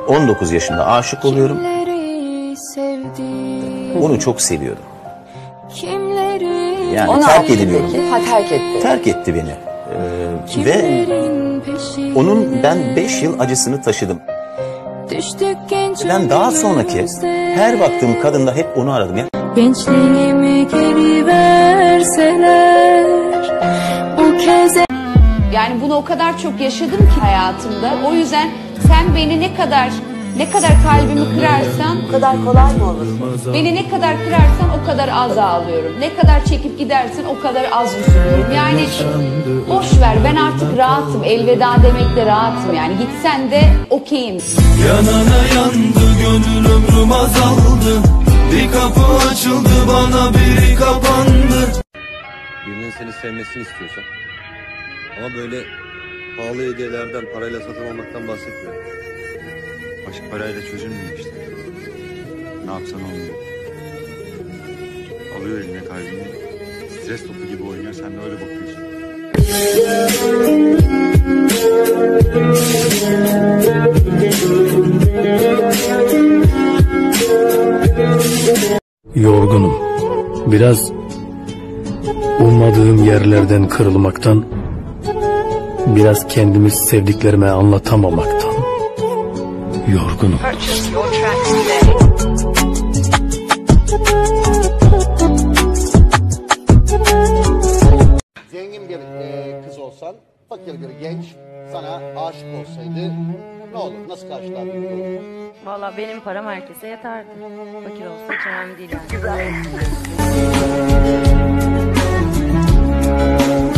19 yaşında aşık oluyorum. Onu çok seviyordum. Yani terk ediliyorum. Ha, terk etti. Terk etti beni. Ve onun ben 5 yıl acısını taşıdım. Ben daha sonraki her baktığım kadında hep onu aradım ya. Gençliğimi geri verseler bu kez. Yani bunu o kadar çok yaşadım ki hayatımda. O yüzden sen beni ne kadar kalbimi kırarsan, Bu kadar kolay mı olur? beni ne kadar kırarsan o kadar az ağlıyorum. Ne kadar çekip gidersen o kadar az üzülüyorum. Yani boş ver, ben artık rahatım. Elveda demekle rahatım yani. Gitsen de okeyim. Yanana yandı gönül, ömrüm azaldı. Bir kapı açıldı bana, biri kapandı. Birinin seni sevmesini istiyorsan, ama böyle pahalı hediyelerden, parayla satın almaktan bahsetmiyorum. Aşk parayla çözülmüyor işte. Ne yapsan olmuyor. Alıyor eline kalbini, stres topu gibi oynuyor, sen de öyle bakıyorsun. Yorgunum. Biraz ummadığım yerlerden kırılmaktan, biraz kendimi sevdiklerime anlatamamaktan yorgunum. Zengin bir kız olsan, fakir bir genç sana aşık olsaydı ne olur? Nasıl karşılardın? Valla benim param herkese yeterdi. Fakir olsa hiç önemli değil yani. Güzel.